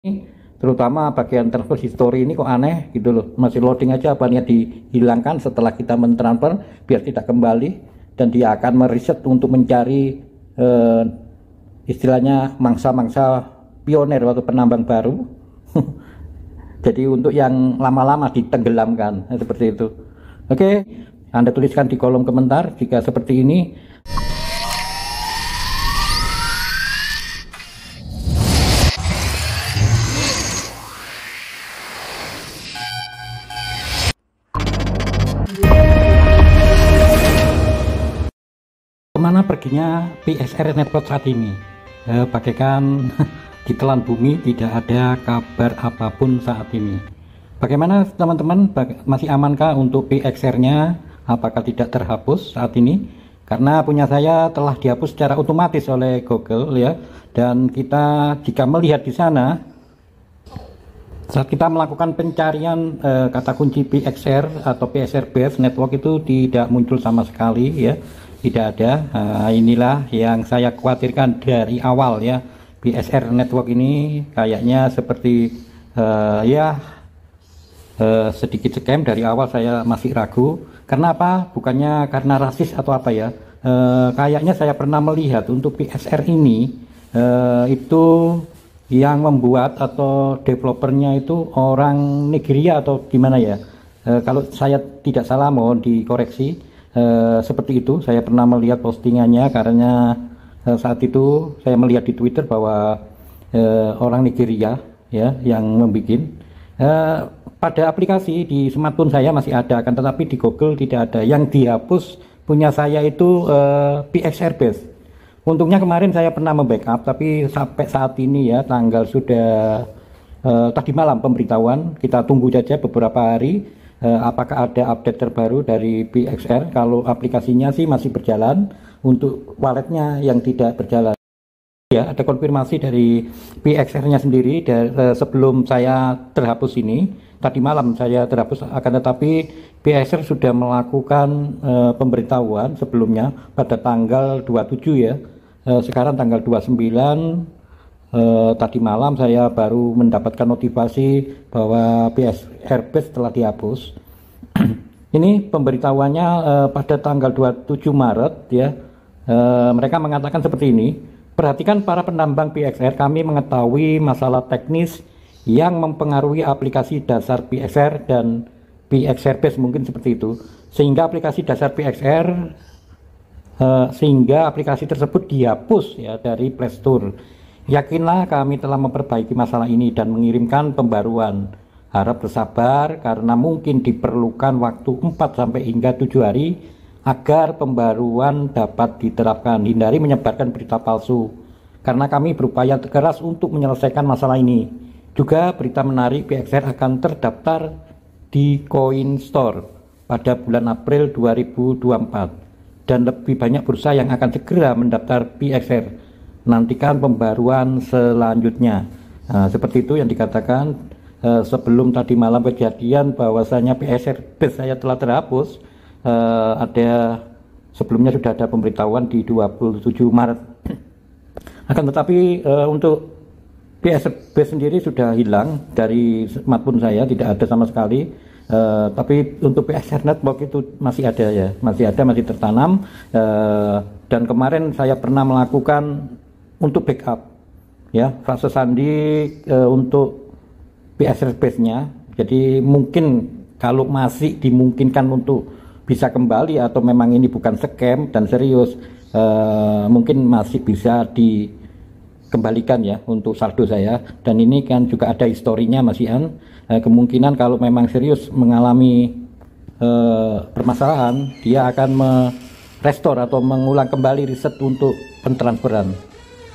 Terutama bagian transfer history ini kok aneh gitu loh, masih loading aja. Apa niat dihilangkan setelah kita mentransfer biar tidak kembali, dan dia akan meriset untuk mencari istilahnya mangsa-mangsa pioner atau penambang baru. Jadi untuk yang lama-lama ditenggelamkan seperti itu. Oke, Anda tuliskan di kolom komentar jika seperti ini. Kemana perginya PXR Network saat ini? Bagaikan ditelan bumi, tidak ada kabar apapun saat ini. Bagaimana teman-teman, masih amankah untuk PXR-nya? Apakah tidak terhapus saat ini? Karena punya saya telah dihapus secara otomatis oleh Google ya. Dan kita jika melihat di sana, saat kita melakukan pencarian kata kunci PXR atau PXR Base Network itu tidak muncul sama sekali ya. Tidak ada. Inilah yang saya khawatirkan dari awal ya. PXR Network ini kayaknya seperti sedikit scam. Dari awal saya masih ragu. Karena apa? Bukannya karena rasis atau apa ya. Kayaknya saya pernah melihat untuk PXR ini itu yang membuat atau developernya itu orang Nigeria atau gimana ya. Kalau saya tidak salah mohon dikoreksi. Seperti itu, saya pernah melihat postingannya karena saat itu saya melihat di Twitter bahwa orang Nigeria ya yang membuat. Pada aplikasi di smartphone saya masih ada, kan, tetapi di Google tidak ada. Yang dihapus punya saya itu PXR Base. Untungnya kemarin saya pernah membackup, tapi sampai saat ini ya tanggal sudah tadi malam pemberitahuan. Kita tunggu saja beberapa hari. Apakah ada update terbaru dari PXR? Kalau aplikasinya sih masih berjalan, untuk walletnya yang tidak berjalan. Ya, ada konfirmasi dari PXR-nya sendiri sebelum saya terhapus ini. Tadi malam saya terhapus, akan tetapi PXR sudah melakukan pemberitahuan sebelumnya pada tanggal 27 ya. Sekarang tanggal 29. Tadi malam saya baru mendapatkan notifikasi bahwa PXR Base telah dihapus. Ini pemberitahuannya pada tanggal 27 Maret ya. Mereka mengatakan seperti ini. Perhatikan para penambang PXR, kami mengetahui masalah teknis yang mempengaruhi aplikasi dasar PXR dan PXR Base, mungkin seperti itu. Sehingga aplikasi dasar PXR aplikasi tersebut dihapus ya dari Play Store. Yakinlah kami telah memperbaiki masalah ini dan mengirimkan pembaruan. Harap bersabar karena mungkin diperlukan waktu 4 sampai hingga 7 hari agar pembaruan dapat diterapkan. Hindari menyebarkan berita palsu karena kami berupaya keras untuk menyelesaikan masalah ini. Juga berita menarik, PXR akan terdaftar di Coin Store pada bulan April 2024 dan lebih banyak bursa yang akan segera mendaftar PXR. Nantikan pembaruan selanjutnya. Seperti itu yang dikatakan sebelum tadi malam kejadian bahwasanya PXR Base saya telah terhapus. Sebelumnya sudah ada pemberitahuan di 27 Maret. Akan tetapi untuk PXR Base sendiri sudah hilang dari smartphone saya, tidak ada sama sekali. Tapi untuk PXR Network itu masih ada ya, masih tertanam. Dan kemarin saya pernah melakukan untuk backup ya fase sandi untuk PXR Base-nya. Jadi mungkin kalau masih dimungkinkan untuk bisa kembali atau memang ini bukan scam dan serius, mungkin masih bisa dikembalikan ya untuk saldo saya. Dan ini kan juga ada historinya masihan. Kemungkinan kalau memang serius mengalami permasalahan, dia akan merestore atau mengulang kembali riset untuk pentransferan.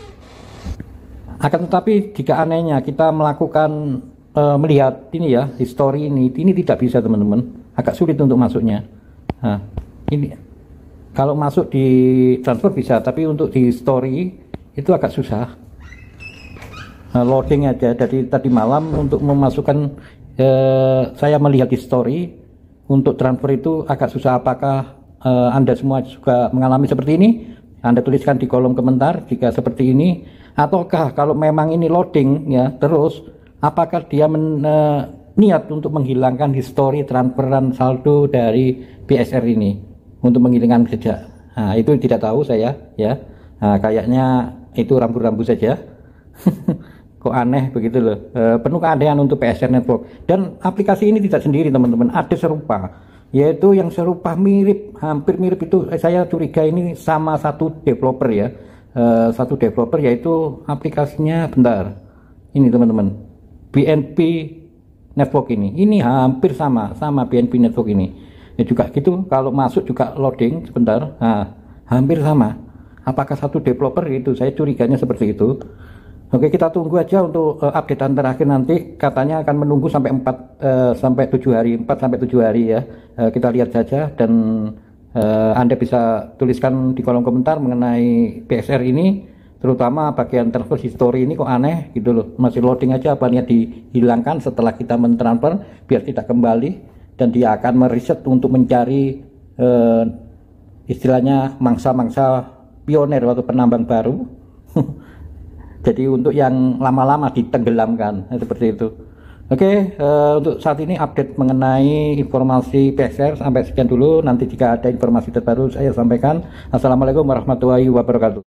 Akan tetapi jika anehnya kita melakukan melihat ini ya history ini tidak bisa teman-teman, agak sulit untuk masuknya. Nah, ini kalau masuk di transfer bisa, tapi untuk di history itu agak susah. Loading aja dari tadi malam untuk memasukkan saya melihat history untuk transfer itu agak susah. Apakah Anda semua juga mengalami seperti ini? Anda tuliskan di kolom komentar jika seperti ini. Ataukah kalau memang ini loading ya terus apakah dia niat untuk menghilangkan histori transferan saldo dari PSR ini untuk menghilangkan jejak. Nah, itu tidak tahu saya ya. Nah, kayaknya itu rambu-rambu saja. Kok aneh begitu loh. Penuh keanehan untuk PSR Network. Dan aplikasi ini tidak sendiri teman-teman, ada serupa, yaitu yang serupa mirip, hampir mirip itu saya curiga ini sama satu developer ya. Satu developer, yaitu aplikasinya bentar. Ini teman-teman, BNB Network ini hampir sama BNB Network ini. Ya juga gitu, kalau masuk juga loading sebentar. Nah, hampir sama. Apakah satu developer itu? Saya curiganya seperti itu. Oke, kita tunggu aja untuk updatean terakhir nanti. Katanya akan menunggu sampai 4 sampai 7 hari, 4 sampai 7 hari ya. Kita lihat saja, dan Anda bisa tuliskan di kolom komentar mengenai PSR ini, terutama bagian transfer history ini kok aneh gitu loh. Masih loading aja, apa niat dihilangkan setelah kita mentransfer biar tidak kembali, dan dia akan meriset untuk mencari istilahnya mangsa-mangsa pioner atau penambang baru. Jadi untuk yang lama-lama ditenggelamkan, seperti itu. Oke, untuk saat ini update mengenai informasi PSR sampai sekian dulu. Nanti jika ada informasi terbaru saya sampaikan. Assalamualaikum warahmatullahi wabarakatuh.